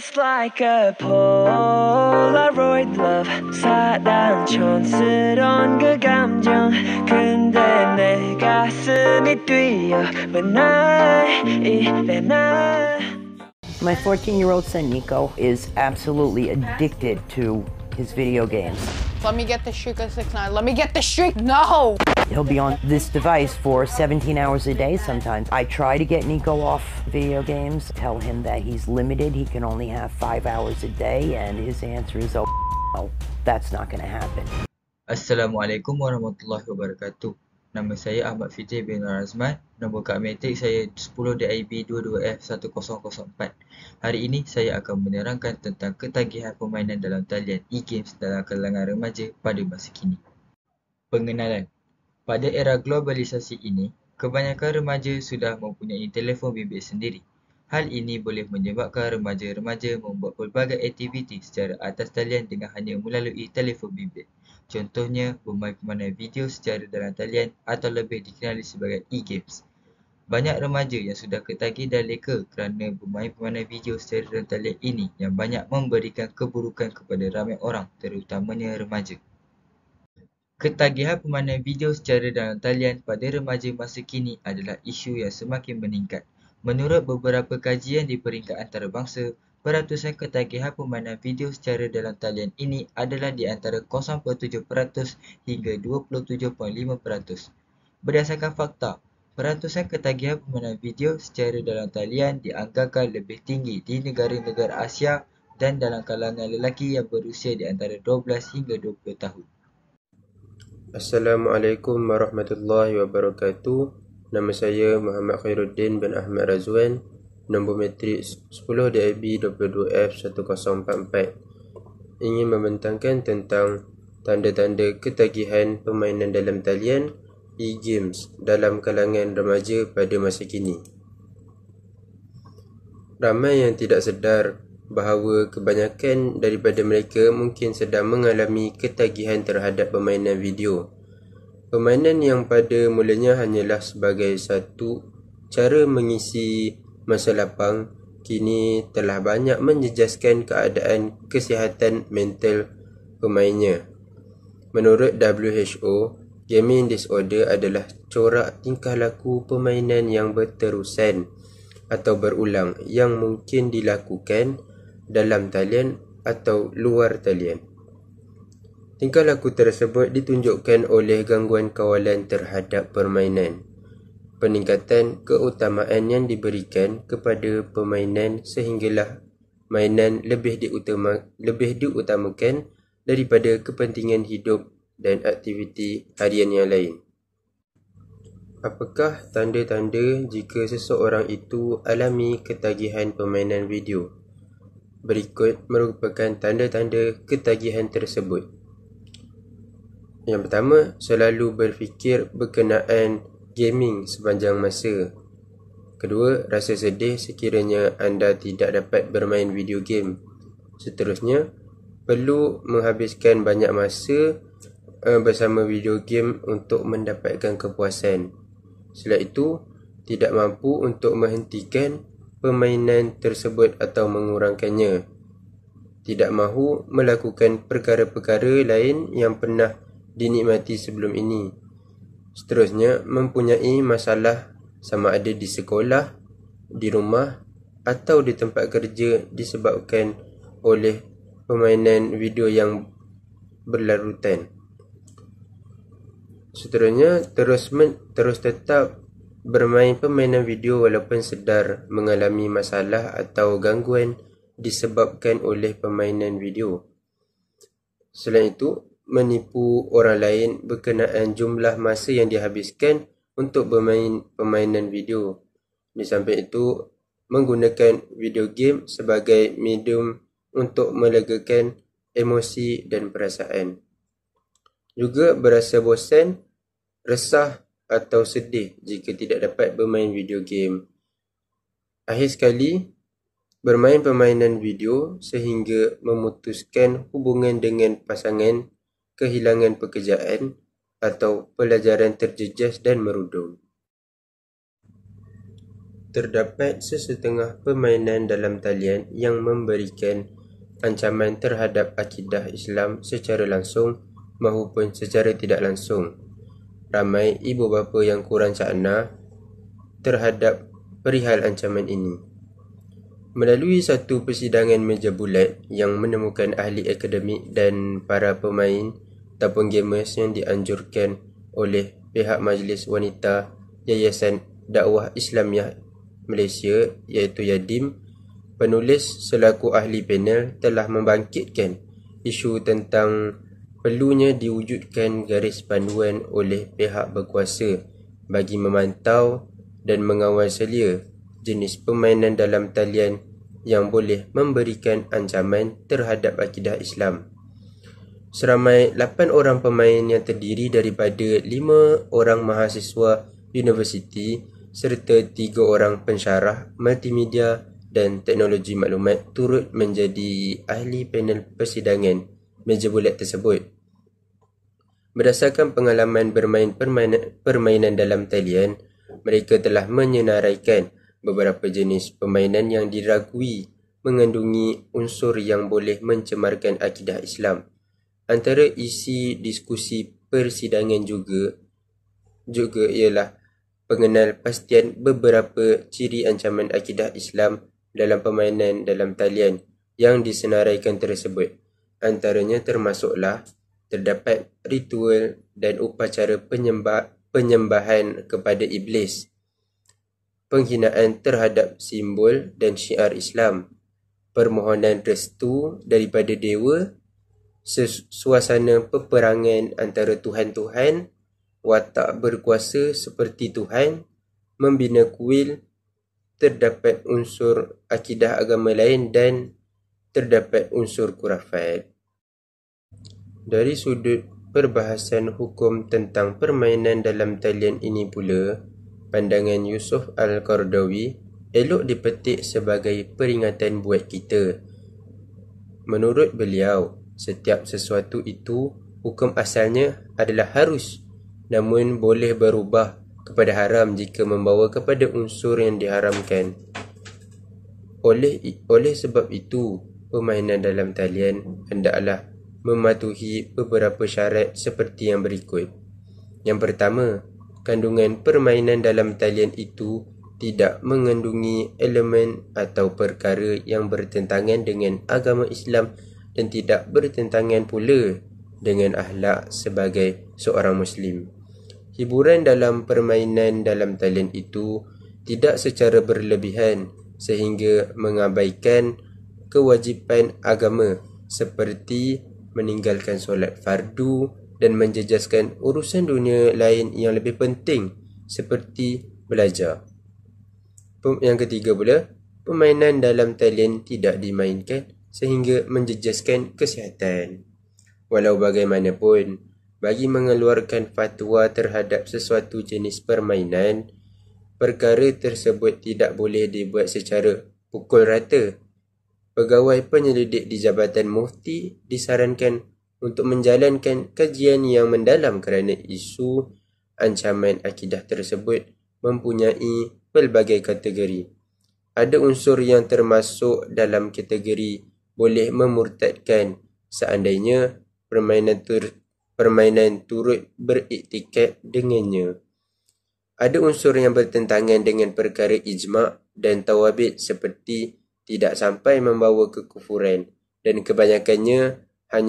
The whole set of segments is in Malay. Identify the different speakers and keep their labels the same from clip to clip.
Speaker 1: It's like a Polaroid love 사랑 촌스러운 그 감정 근데 내 가슴이 뛰어 when I 이래 나
Speaker 2: My 14-year-old son Nico is absolutely addicted to his video games.
Speaker 3: Let me get the streak of 6ix9ine. Let me get the streak. No!
Speaker 2: He'll be on this device for 17 hours a day sometimes. I try to get Nico off video games, tell him that he's limited. He can only have 5 hours a day, and his answer is, oh, no, that's not going to happen.
Speaker 4: Assalamualaikum warahmatullahi wabarakatuh. Nama saya Ahmad Fitri bin Razman. Nombor kad matrik saya 10DIB22F1004. Hari ini saya akan menerangkan tentang ketagihan permainan dalam talian e-games dalam kalangan remaja pada masa kini. Pengenalan. Pada era globalisasi ini, kebanyakan remaja sudah mempunyai telefon bimbit sendiri. Hal ini boleh menyebabkan remaja-remaja membuat pelbagai aktiviti secara atas talian dengan hanya melalui telefon bimbit. Contohnya, bermain permainan video secara dalam talian atau lebih dikenali sebagai e-games. Banyak remaja yang sudah ketagih dan leka kerana bermain permainan video secara dalam talian ini yang banyak memberikan keburukan kepada ramai orang, terutamanya remaja. Ketagihan permainan video secara dalam talian pada remaja masa kini adalah isu yang semakin meningkat. Menurut beberapa kajian di peringkat antarabangsa, peratusan ketagihan permainan video secara dalam talian ini adalah di antara 0.7% hingga 27.5%. Berdasarkan fakta, peratusan ketagihan permainan video secara dalam talian dianggarkan lebih tinggi di negara-negara Asia dan dalam kalangan lelaki yang berusia di antara 12 hingga 20 tahun.
Speaker 5: Assalamualaikum warahmatullahi wabarakatuh. Nama saya Muhammad Khairuddin bin Ahmad Razwan. Nombor matrik 10DIB22F1044. Ingin membentangkan tentang tanda-tanda ketagihan permainan dalam talian e-games dalam kalangan remaja pada masa kini. Ramai yang tidak sedar bahawa kebanyakan daripada mereka mungkin sedang mengalami ketagihan terhadap permainan video. Permainan yang pada mulanya hanyalah sebagai satu cara mengisi masa lapang, kini telah banyak menjejaskan keadaan kesihatan mental pemainnya. Menurut WHO, gaming disorder adalah corak tingkah laku permainan yang berterusan atau berulang yang mungkin dilakukan dalam talian atau luar talian. Tingkah laku tersebut ditunjukkan oleh gangguan kawalan terhadap permainan, peningkatan keutamaan yang diberikan kepada permainan sehinggalah mainan lebih diutamakan daripada kepentingan hidup dan aktiviti harian yang lain. Apakah tanda-tanda jika seseorang itu alami ketagihan permainan video? Berikut merupakan tanda-tanda ketagihan tersebut. Yang pertama, selalu berfikir berkenaan gaming sepanjang masa. Kedua, rasa sedih sekiranya anda tidak dapat bermain video game. Seterusnya, perlu menghabiskan banyak masa bersama video game untuk mendapatkan kepuasan. Selain itu, tidak mampu untuk menghentikan permainan tersebut atau mengurangkannya. Tidak mahu melakukan perkara-perkara lain yang pernah dinikmati sebelum ini. Seterusnya, mempunyai masalah sama ada di sekolah, di rumah atau di tempat kerja disebabkan oleh permainan video yang berlarutan. Seterusnya, terus tetap bermain permainan video walaupun sedar mengalami masalah atau gangguan disebabkan oleh permainan video. Selain itu, menipu orang lain berkenaan jumlah masa yang dihabiskan untuk bermain permainan video. Di samping itu, menggunakan video game sebagai medium untuk melegakan emosi dan perasaan. Juga berasa bosan, resah atau sedih jika tidak dapat bermain video game. Akhir sekali, bermain permainan video sehingga memutuskan hubungan dengan pasangan, kehilangan pekerjaan atau pelajaran terjejas dan merudum. terdapat sesetengah permainan dalam talian yang memberikan ancaman terhadap akidah Islam secara langsung maupun secara tidak langsung. Ramai ibu bapa yang kurang cakna terhadap perihal ancaman ini. Melalui satu persidangan meja bulat yang menemukan ahli akademik dan para pemain ataupun gamers yang dianjurkan oleh pihak Majlis Wanita Yayasan Dakwah Islamiah Malaysia iaitu YADIM, penulis selaku ahli panel telah membangkitkan isu tentang perlunya diwujudkan garis panduan oleh pihak berkuasa bagi memantau dan mengawal selia jenis permainan dalam talian yang boleh memberikan ancaman terhadap akidah Islam. Seramai 8 orang pemain yang terdiri daripada 5 orang mahasiswa universiti serta 3 orang pensyarah multimedia dan teknologi maklumat turut menjadi ahli panel persidangan meja bulat tersebut. Berdasarkan pengalaman bermain permainan dalam talian, mereka telah menyenaraikan beberapa jenis permainan yang diragui mengandungi unsur yang boleh mencemarkan akidah Islam. Antara isi diskusi persidangan juga ialah pengenal pastian beberapa ciri ancaman akidah Islam dalam permainan dalam talian yang disenaraikan tersebut. Antaranya termasuklah terdapat ritual dan upacara penyembahan kepada iblis, penghinaan terhadap simbol dan syiar Islam, permohonan restu daripada dewa, suasana peperangan antara Tuhan-Tuhan, watak berkuasa seperti Tuhan, membina kuil, terdapat unsur akidah agama lain dan terdapat unsur khurafat. Dari sudut perbahasan hukum tentang permainan dalam talian ini pula, pandangan Yusuf Al-Qardawi elok dipetik sebagai peringatan buat kita. Menurut beliau, setiap sesuatu itu hukum asalnya adalah harus, namun boleh berubah kepada haram jika membawa kepada unsur yang diharamkan. Oleh sebab itu, permainan dalam talian hendaklah mematuhi beberapa syarat seperti yang berikut. Yang pertama, kandungan permainan dalam talian itu tidak mengandungi elemen atau perkara yang bertentangan dengan agama Islam dan tidak bertentangan pula dengan akhlak sebagai seorang Muslim. Hiburan dalam permainan dalam talian itu tidak secara berlebihan sehingga mengabaikan kewajipan agama seperti meninggalkan solat fardu dan menjejaskan urusan dunia lain yang lebih penting seperti belajar. Yang ketiga pula, permainan dalam talian tidak dimainkan sehingga menjejaskan kesihatan. Walau bagaimanapun, bagi mengeluarkan fatwa terhadap sesuatu jenis permainan, perkara tersebut tidak boleh dibuat secara pukul rata. Pegawai penyelidik di Jabatan Mufti disarankan untuk menjalankan kajian yang mendalam kerana isu ancaman akidah tersebut mempunyai pelbagai kategori. Ada unsur yang termasuk dalam kategori boleh memurtadkan seandainya permainan turut beriktikad dengannya. Ada unsur yang bertentangan dengan perkara ijma' dan tawabit seperti tidak sampai membawa kekufuran dan kebanyakannya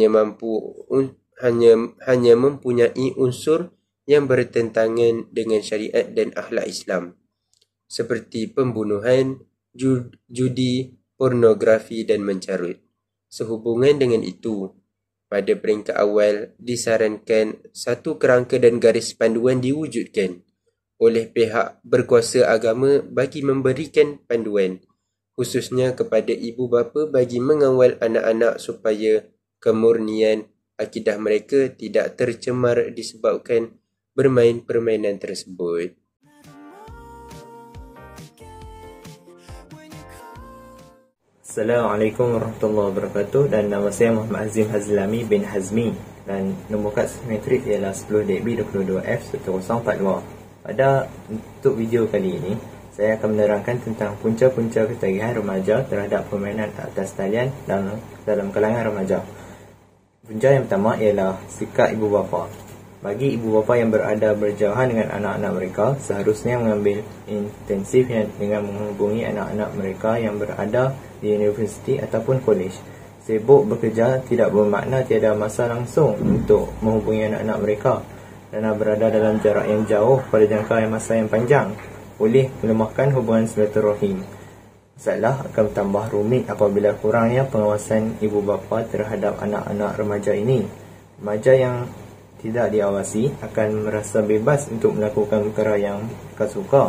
Speaker 5: hanya mempunyai unsur yang bertentangan dengan syariat dan akhlak Islam seperti pembunuhan, judi, pornografi dan mencarut. Sehubungan dengan itu, pada peringkat awal disarankan satu kerangka dan garis panduan diwujudkan oleh pihak berkuasa agama bagi memberikan panduan khususnya kepada ibu bapa bagi mengawal anak-anak supaya kemurnian akidah mereka tidak tercemar disebabkan bermain permainan tersebut.
Speaker 6: Assalamualaikum warahmatullahi wabarakatuh dan nama saya Muhammad Azim Hazlami bin Hazmi dan nombor kad simetrik ialah 10DB22F1042. Pada untuk video kali ini, saya akan menerangkan tentang punca-punca ketagihan remaja terhadap permainan atas talian dalam kalangan remaja. Punca yang pertama ialah sikap ibu bapa. Bagi ibu bapa yang berada berjauhan dengan anak-anak mereka, seharusnya mengambil intensif dengan menghubungi anak-anak mereka yang berada di universiti ataupun kolej. Sibuk bekerja tidak bermakna tiada masa langsung untuk menghubungi anak-anak mereka, kerana berada dalam jarak yang jauh pada jangka masa yang panjang boleh melemahkan hubungan silaturahim. Masalah akan tambah rumit apabila kurangnya pengawasan ibu bapa terhadap anak-anak remaja ini. Remaja yang tidak diawasi akan merasa bebas untuk melakukan perkara yang mereka suka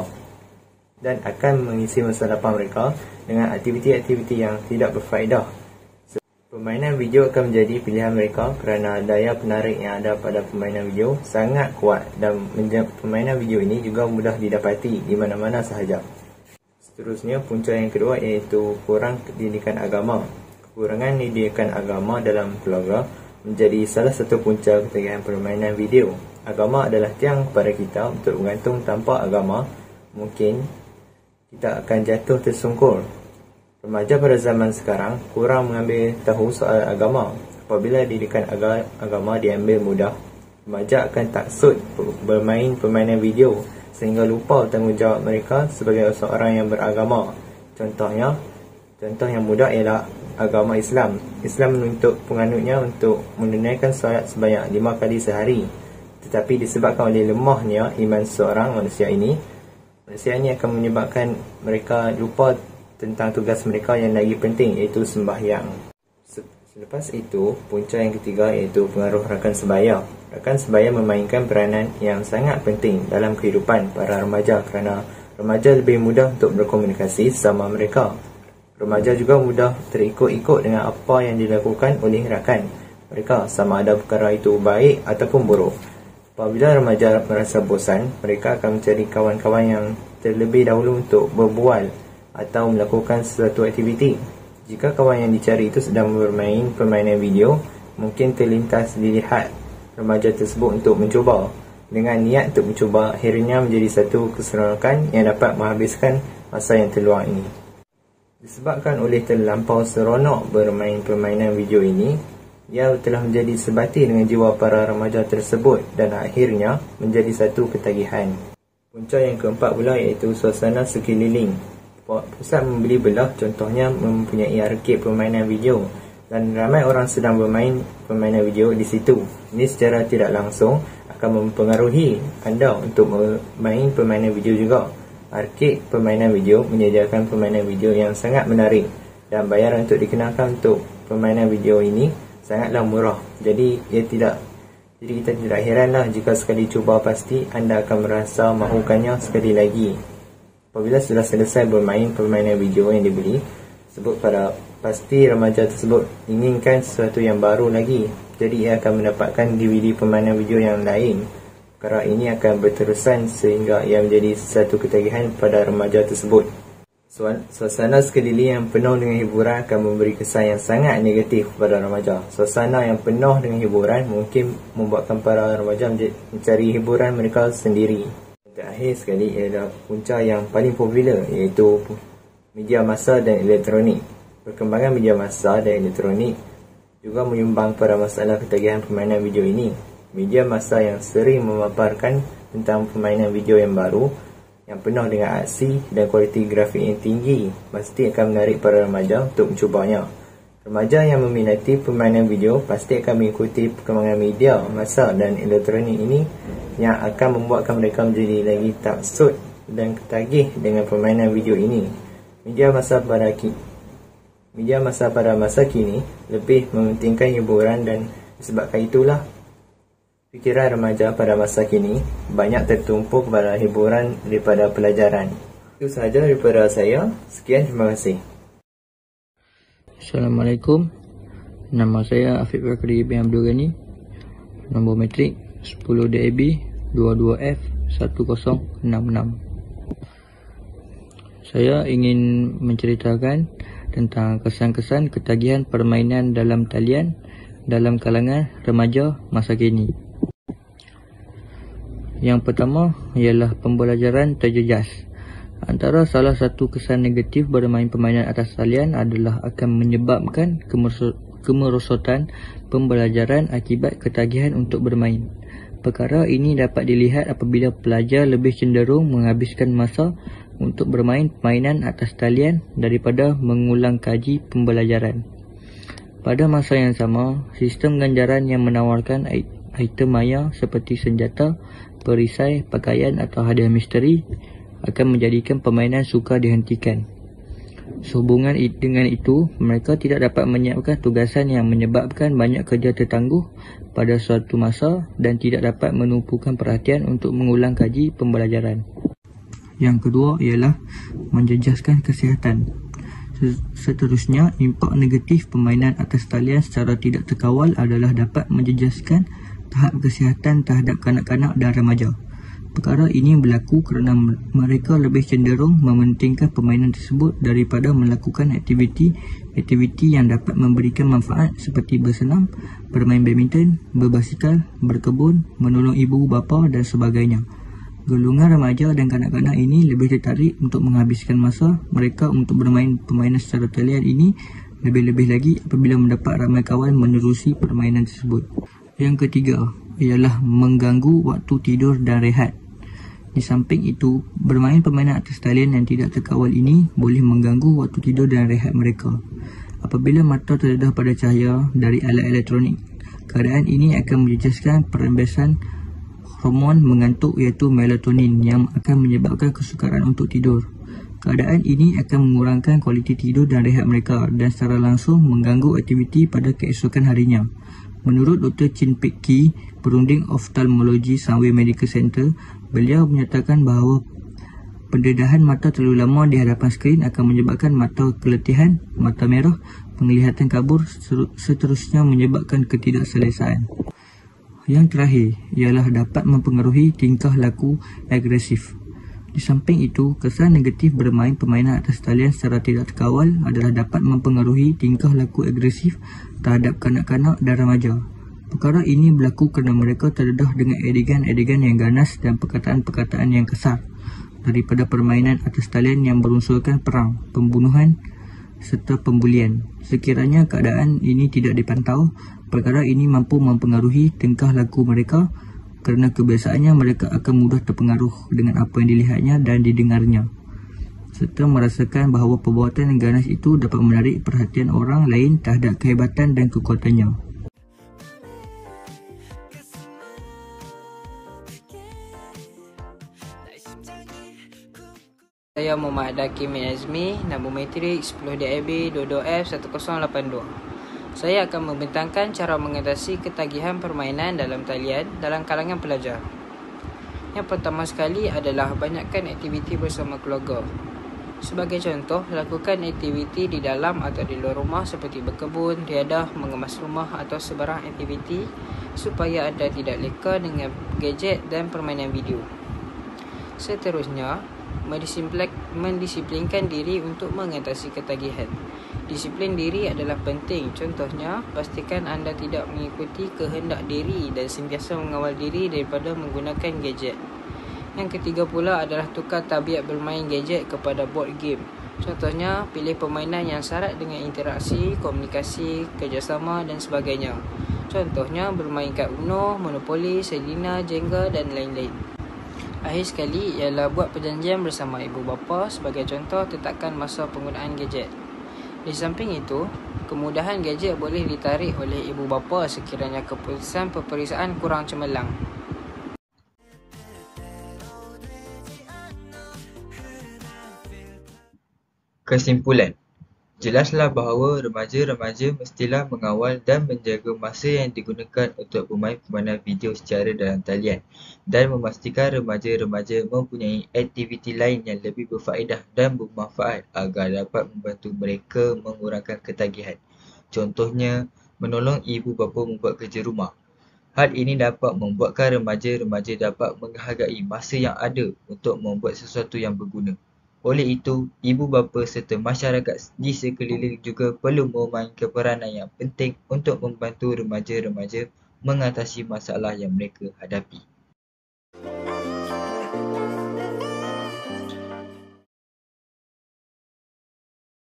Speaker 6: dan akan mengisi masa lapang mereka dengan aktiviti-aktiviti yang tidak berfaedah. Permainan video akan menjadi pilihan mereka kerana daya penarik yang ada pada permainan video sangat kuat dan permainan video ini juga mudah didapati di mana-mana sahaja. Seterusnya, punca yang kedua iaitu kurang pendidikan agama. Kekurangan pendidikan agama dalam keluarga menjadi salah satu punca ketagihan permainan video. Agama adalah tiang kepada kita untuk bergantung. Tanpa agama, mungkin kita akan jatuh tersungkur. Remaja pada zaman sekarang kurang mengambil tahu soal agama. Apabila didikan agama diambil mudah, remaja akan taksud bermain permainan video sehingga lupa tanggungjawab mereka sebagai seorang yang beragama. Contoh yang mudah ialah agama Islam. Islam menuntut penganutnya untuk menunaikan solat sebanyak 5 kali sehari. Tetapi disebabkan oleh lemahnya iman seorang manusia ini akan menyebabkan mereka lupa tentang tugas mereka yang lagi penting, iaitu sembahyang. Selepas itu, punca yang ketiga iaitu pengaruh rakan sebaya. Rakan sebaya memainkan peranan yang sangat penting dalam kehidupan para remaja kerana remaja lebih mudah untuk berkomunikasi sama mereka. Remaja juga mudah terikut-ikut dengan apa yang dilakukan oleh rakan mereka, sama ada perkara itu baik ataupun buruk. Apabila remaja merasa bosan, mereka akan mencari kawan-kawan yang terlebih dahulu untuk berbual atau melakukan sesuatu aktiviti. Jika kawan yang dicari itu sedang bermain permainan video, mungkin terlintas dilihat remaja tersebut untuk mencuba. Dengan niat untuk mencuba, akhirnya menjadi satu keseronokan yang dapat menghabiskan masa yang terluang ini. Disebabkan oleh terlampau seronok bermain permainan video ini, ia telah menjadi sebati dengan jiwa para remaja tersebut dan akhirnya menjadi satu ketagihan. Punca yang keempat pula iaitu suasana sekeliling. Pusat membeli belah contohnya mempunyai arcade permainan video dan ramai orang sedang bermain permainan video di situ. Ini secara tidak langsung akan mempengaruhi anda untuk bermain permainan video juga. Arcade permainan video menyediakan permainan video yang sangat menarik dan bayaran untuk dikenakan untuk permainan video ini sangatlah murah. Jadi kita tidak heranlah jika sekali cuba pasti anda akan merasa mahukannya sekali lagi. Apabila sudah selesai bermain permainan video yang dibeli, pasti remaja tersebut inginkan sesuatu yang baru lagi. Jadi ia akan mendapatkan DVD permainan video yang lain. Perkara ini akan berterusan sehingga ia menjadi satu ketagihan pada remaja tersebut. Suasana sekeliling yang penuh dengan hiburan akan memberi kesan yang sangat negatif kepada remaja. Suasana yang penuh dengan hiburan mungkin membuatkan para remaja mencari hiburan mereka sendiri. Terakhir sekali ialah punca yang paling popular, iaitu media massa dan elektronik. Perkembangan media massa dan elektronik juga menyumbang pada masalah ketagihan permainan video ini. Media massa yang sering memaparkan tentang permainan video yang baru, yang penuh dengan aksi dan kualiti grafik yang tinggi, pasti akan menarik para remaja untuk mencubanya. Remaja yang meminati permainan video pasti akan mengikuti perkembangan media massa dan elektronik ini yang akan membuatkan mereka menjadi lagi taksud dan ketagih dengan permainan video ini. Media massa pada masa kini lebih mementingkan hiburan dan disebabkan itulah fikiran remaja pada masa kini banyak tertumpu kepada hiburan daripada pelajaran. Itu sahaja daripada saya. Sekian, terima kasih.
Speaker 7: Assalamualaikum. Nama saya Afiq Bakri bin Abdul Ghani. Nombor metrik 10 DAB 22F 1066. Saya ingin menceritakan tentang kesan-kesan ketagihan permainan dalam talian dalam kalangan remaja masa kini. Yang pertama ialah pembelajaran terjejas. Antara salah satu kesan negatif bermain permainan atas talian adalah akan menyebabkan kemerosotan pembelajaran akibat ketagihan untuk bermain. Perkara ini dapat dilihat apabila pelajar lebih cenderung menghabiskan masa untuk bermain permainan atas talian daripada mengulang kaji pembelajaran. Pada masa yang sama, sistem ganjaran yang menawarkan item maya seperti senjata, perisai, pakaian atau hadiah misteri akan menjadikan permainan sukar dihentikan. Sehubungan dengan itu, mereka tidak dapat menyiapkan tugasan yang menyebabkan banyak kerja tertangguh pada suatu masa dan tidak dapat menumpukan perhatian untuk mengulang kaji pembelajaran. Yang kedua ialah menjejaskan kesihatan. Seterusnya, impak negatif permainan atas talian secara tidak terkawal adalah dapat menjejaskan tahap kesihatan terhadap kanak-kanak dan remaja. Perkara ini berlaku kerana mereka lebih cenderung mementingkan permainan tersebut daripada melakukan aktiviti yang dapat memberikan manfaat seperti bersenam, bermain badminton, berbasikal, berkebun, menolong ibu bapa dan sebagainya. Golongan remaja dan kanak-kanak ini lebih tertarik untuk menghabiskan masa mereka untuk bermain permainan secara talian ini, lebih-lebih lagi apabila mendapat ramai kawan menerusi permainan tersebut. Yang ketiga ialah mengganggu waktu tidur dan rehat. Di samping itu, bermain permainan atas talian yang tidak terkawal ini boleh mengganggu waktu tidur dan rehat mereka. Apabila mata terdedah pada cahaya dari alat elektronik, keadaan ini akan menjejaskan perembasan hormon mengantuk iaitu melatonin yang akan menyebabkan kesukaran untuk tidur. Keadaan ini akan mengurangkan kualiti tidur dan rehat mereka dan secara langsung mengganggu aktiviti pada keesokan harinya. Menurut Dr. Chin Pek Ki, perunding oftalmologi Sunway Medical Center, beliau menyatakan bahawa pendedahan mata terlalu lama di hadapan skrin akan menyebabkan mata keletihan, mata merah, penglihatan kabur, seterusnya menyebabkan ketidakselesaan. Yang terakhir ialah dapat mempengaruhi tingkah laku agresif. Di samping itu, kesan negatif bermain permainan atas talian secara tidak terkawal adalah dapat mempengaruhi tingkah laku agresif terhadap kanak-kanak dan remaja. Perkara ini berlaku kerana mereka terdedah dengan adegan-adegan yang ganas dan perkataan-perkataan yang kasar daripada permainan atas talian yang berunsurkan perang, pembunuhan serta pembulian. Sekiranya keadaan ini tidak dipantau, perkara ini mampu mempengaruhi tingkah laku mereka kerana kebiasaannya mereka akan mudah terpengaruh dengan apa yang dilihatnya dan didengarnya, serta merasakan bahawa perbuatan yang ganas itu dapat menarik perhatian orang lain terhadap kehebatan dan kekuatannya.
Speaker 8: Saya Muhammad Hakim Azmi, nombor matrik 10DAB 22F1082. Saya akan membentangkan cara mengatasi ketagihan permainan dalam talian dalam kalangan pelajar. Yang pertama sekali adalah banyakkan aktiviti bersama keluarga. Sebagai contoh, lakukan aktiviti di dalam atau di luar rumah seperti berkebun, riadah, mengemas rumah atau sebarang aktiviti supaya anda tidak leka dengan gadget dan permainan video. Seterusnya, mendisiplinkan diri untuk mengatasi ketagihan. Disiplin diri adalah penting. Contohnya, pastikan anda tidak mengikuti kehendak diri dan sentiasa mengawal diri daripada menggunakan gadget. Yang ketiga pula adalah tukar tabiat bermain gadget kepada board game. Contohnya, pilih permainan yang syarat dengan interaksi, komunikasi, kerjasama dan sebagainya. Contohnya, bermain kad Uno, Monopoly, Selina, Jenga dan lain-lain. Akhir sekali ialah buat perjanjian bersama ibu bapa. Sebagai contoh, tetapkan masa penggunaan gadget. Di samping itu, kemudahan gadget boleh ditarik oleh ibu bapa sekiranya keputusan peperiksaan kurang cemerlang.
Speaker 4: Kesimpulan, jelaslah bahawa remaja-remaja mestilah mengawal dan menjaga masa yang digunakan untuk bermain permainan video secara dalam talian dan memastikan remaja-remaja mempunyai aktiviti lain yang lebih berfaedah dan bermanfaat agar dapat membantu mereka mengurangkan ketagihan. Contohnya, menolong ibu bapa membuat kerja rumah. Hal ini dapat membuatkan remaja-remaja dapat menghargai masa yang ada untuk membuat sesuatu yang berguna. Oleh itu, ibu bapa serta masyarakat di sekeliling juga perlu memainkan peranan yang penting untuk membantu remaja-remaja mengatasi masalah yang mereka hadapi.